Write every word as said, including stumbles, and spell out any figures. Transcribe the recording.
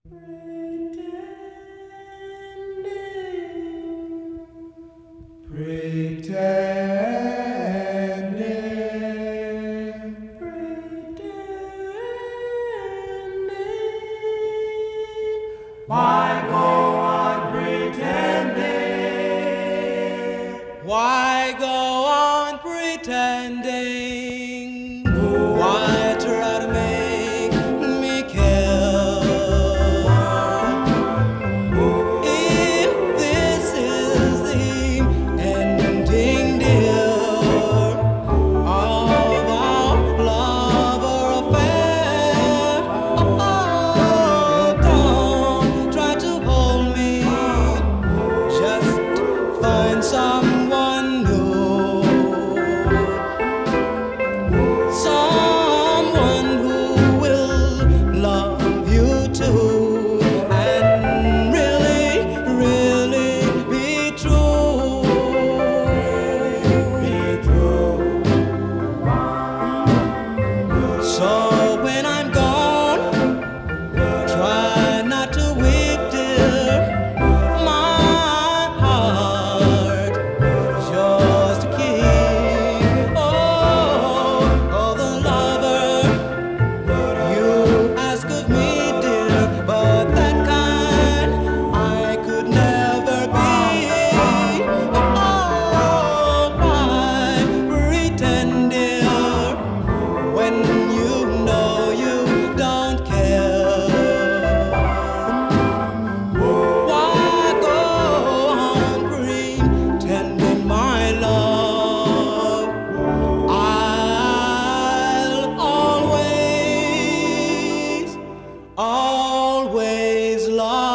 Pretending, pretending, pretending. Why go on pretending? Why go on pretending? Why try to make me care? If this is the ending, dear, of our love or affair, oh, don't try to hold me. Just find someone new, someone who will love you too, and really, really be true. Be true. So when I'm gone, try not to weep, dear. My heart is yours to keep. Oh, oh, the lover you ask of me, dear, but that kind I could never be. Oh, why pretend, dear, when you know you don't care? Why go on pretending, my love? I'll always, always love